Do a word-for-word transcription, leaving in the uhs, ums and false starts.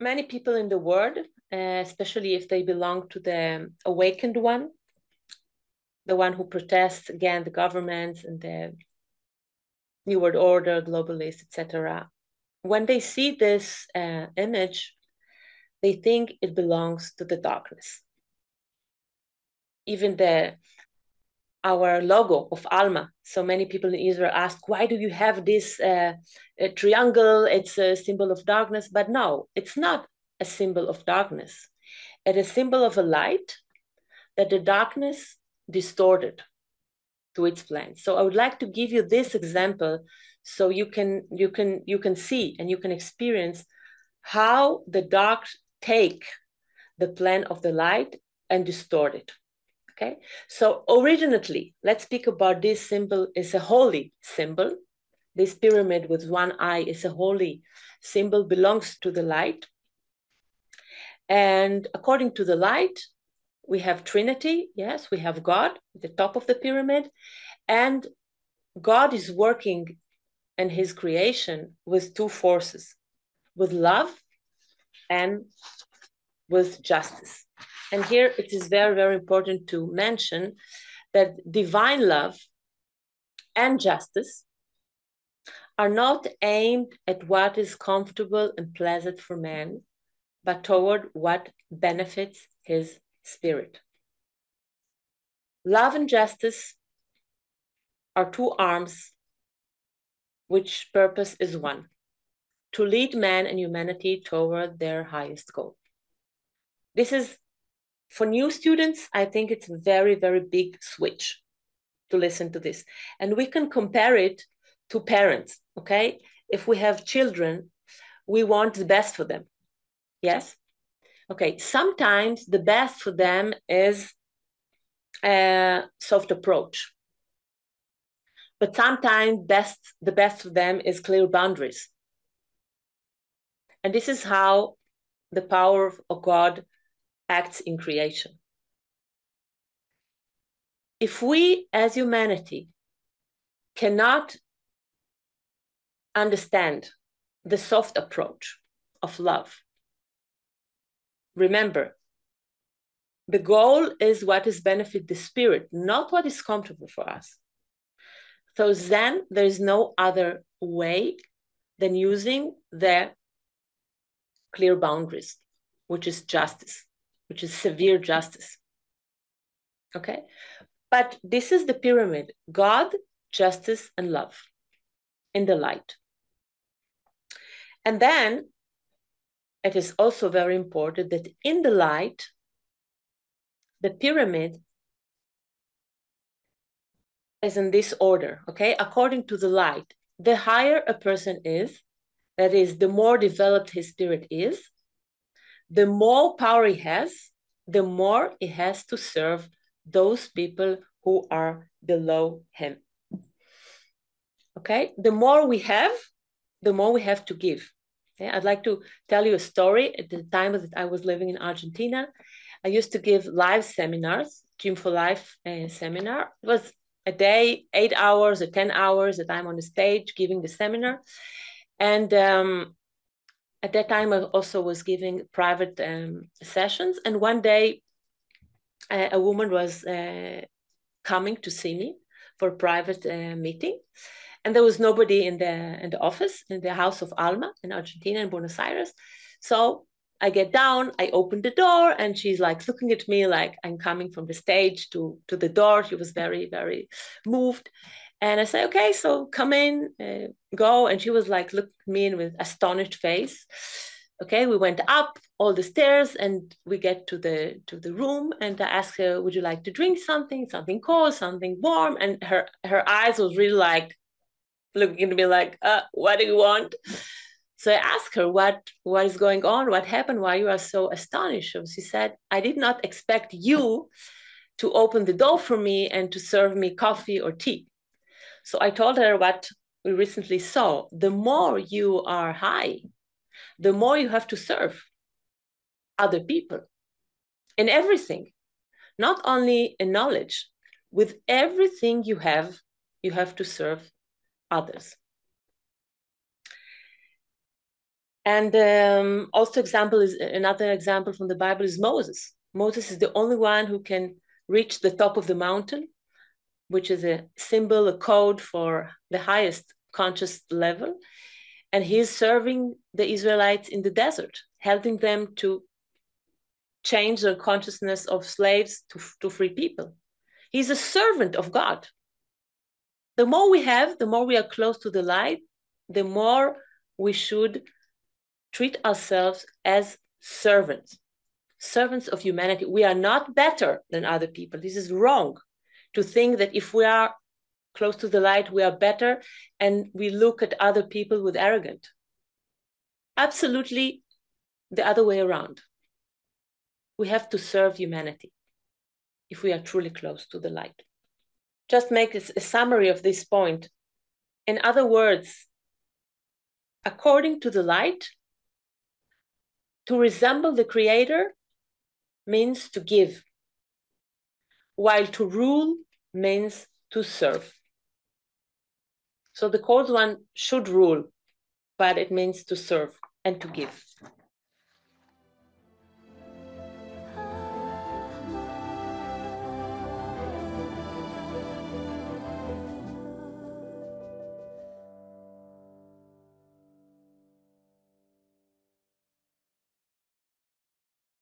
many people in the world, uh, especially if they belong to the awakened one, the one who protests against the governments and the New World Order, globalists, et cetera. When they see this uh, image, they think it belongs to the darkness. Even the our logo of Alma. So many people in Israel ask, why do you have this uh, triangle? It's a symbol of darkness. But no, it's not a symbol of darkness. It is a symbol of a light that the darkness distorted to its plan. So I would like to give you this example so you can you can you can see and you can experience how the dark take the plan of the light and distort it. Okay, so originally, let's speak about this symbol is a holy symbol. This pyramid with one eye is a holy symbol, belongs to the light. And according to the light, we have Trinity. Yes, we have God at the top of the pyramid. And God is working in his creation with two forces, with love and with justice. And here it is very, very important to mention that divine love and justice are not aimed at what is comfortable and pleasant for man, but toward what benefits his spirit. Love and justice are two arms which purpose is one, to lead man and humanity toward their highest goal. This is, for new students, I think it's a very, very big switch to listen to this. And we can compare it to parents, okay? If we have children, we want the best for them, yes? Okay, sometimes the best for them is a soft approach. But sometimes best, the best for them is clear boundaries. And this is how the power of God acts in creation. If we as humanity cannot understand the soft approach of love, remember, the goal is what is benefit the spirit, not what is comfortable for us. So then there is no other way than using the clear boundaries, which is justice, which is severe justice. Okay? But this is the pyramid: God, justice, and love in the light. And then it is also very important that in the light, the pyramid is in this order, okay? According to the light, the higher a person is, that is, the more developed his spirit is, the more power he has, the more he has to serve those people who are below him. Okay? The more we have, the more we have to give. Okay? I'd like to tell you a story. At the time that I was living in Argentina, I used to give live seminars, Gym for Life uh, seminar. It was a day, eight hours or ten hours that I'm on the stage giving the seminar. And um, at that time, I also was giving private um, sessions. And one day, uh, a woman was uh, coming to see me for a private uh, meeting. And there was nobody in the, in the office, in the house of Alma in Argentina, in Buenos Aires. So I get down, I open the door, and she's like looking at me like I'm coming from the stage to, to the door. She was very, very moved. And I say, okay, so come in, uh, go. And she was like, look at me with astonished face. Okay, we went up all the stairs and we get to the to the room. And I asked her, would you like to drink something, something cold, something warm? And her, her eyes was really like, looking at me like, uh, what do you want? So I asked her, what, what is going on? What happened? Why you are so astonished? And she said, I did not expect you to open the door for me and to serve me coffee or tea. So I told her what we recently saw. The more you are high, the more you have to serve other people in everything, not only in knowledge. With everything you have, you have to serve others. And um, also example is another example from the Bible is Moses. Moses is the only one who can reach the top of the mountain, which is a symbol, a code for the highest conscious level. And he's serving the Israelites in the desert, helping them to change their consciousness of slaves to, to free people. He's a servant of God. The more we have, the more we are close to the light, the more we should treat ourselves as servants, servants of humanity. We are not better than other people. This is wrong to think that if we are close to the light, we are better and we look at other people with arrogance. Absolutely the other way around. We have to serve humanity if we are truly close to the light. Just make a summary of this point. In other words, according to the light, to resemble the Creator means to give, while to rule means to serve. So the cold one should rule, but it means to serve and to give.